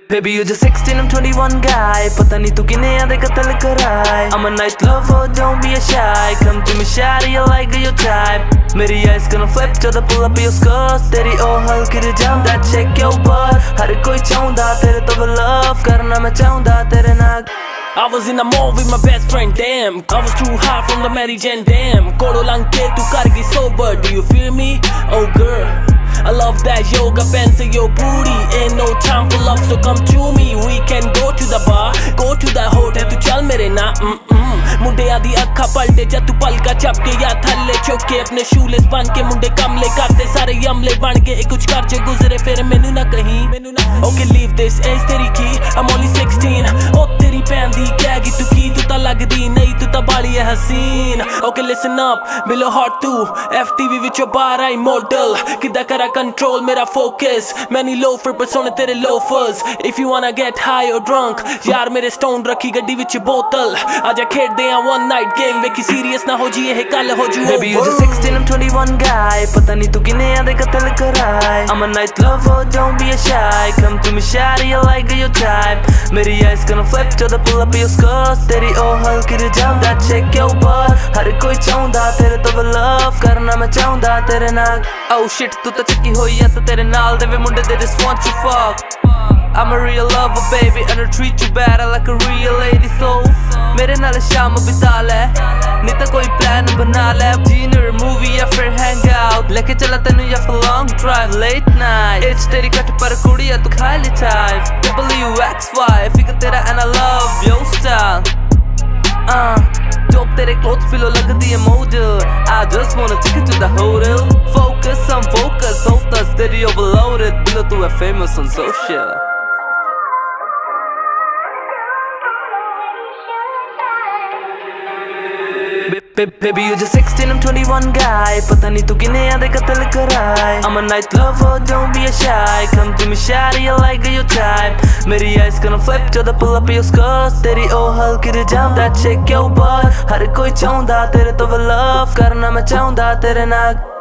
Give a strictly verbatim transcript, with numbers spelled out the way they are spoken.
Baby, you're just sixteen, I'm twenty-one guy. पता नहीं तू किन्ने आदे कत्ल कराए. I'm a night lover, don't be a shy. Come to me shawty, I like your type. मेरी eyes gonna flip till the pull up your skirts. तेरी ओ हल्की दी jump that check your butt. हर कोई चाहूँदा तेरे तो love करना मैं चाहूँदा तेरे नाग. I was in the mall with my best friend, damn. I was too high from the Mary Jane, damn. Koro lang ke tu kargi sober, do you feel me? Oh girl, I love that yoga pants and your booty. Ain't no time for love, so come to me. We can go to the bar, go to the hotel. Tu chal mere na, mm mm. मुंडिया दी अखा पलटे जा तू पलका चपके या थल्ले चुके अपने shoelace बन के मुंडे कमले करते सारे यमले बन के कुछ कर जो गुजरे फिर मैनू ना कहीं. Okay, leave this age तेरी की, I'm only sixteen. ओ तेरी भैन दी कहगी तू की तू ता लगदी नहीं तू ता बाली है हसीन. Okay, listen up, below heart too. F T V विचों बाहर आई मॉडल किदा करा control मेरा focus. मैंने loafer पर सोने तेरे loafers. If you wanna get high or drunk, यार मेरे stone रखी गड्डी विच बोतल. आजा खेड दे आ one night game वेखी serious ना हो जिए है कल हो जू. Baby, you're just sixteen, I'm twenty-one guy. पता नहीं तू किन्ने आदे कत्ल कराए. I'm a night lover, don't be a shy. Come to me shawty, I like your type. मेरी eyes gonna flip till the pull up your skirts. तेरी ओ हल्की दी jump that check your butt. हर कोई चाहूँदा तेरे तो love करना मैं चाहूँदा तेरे नाग. Oh shit, तू तो चक्की होई है तो तेरे नाल दे वे मुंडे they just want you fuck. I'm a real lover baby and I treat you better like a real lady so मेरे नाल शाम बिता ले नहीं तो कोई प्लान बना ले. Dinner, movie या फिर hang out लेके चला तेनू या फिर long drive late night. It's तेरी कट पर कुड़ी है तू खाली type. W X Y फिकर तेरा and I love your style. Uh, dope तेरे clothes फिलो लगदी है model. I just wanna take you to the hotel. Focus, I'm focused, hold us steady overloaded. Bilo तू है famous on social. Baby, you're just sixteen, I'm twenty-one guy. पता नहीं तू किन्ने आदे कत्ल कराए. I'm a night lover, don't be a shy. Come to me shawty, I like your type. मेरी eyes gonna flip till the pull up your skirts. तेरी ओ हल्की दी jump that check your butt. हर कोई चाहूँदा तेरे तो love करना मैं चाहूँदा तेरे नाग.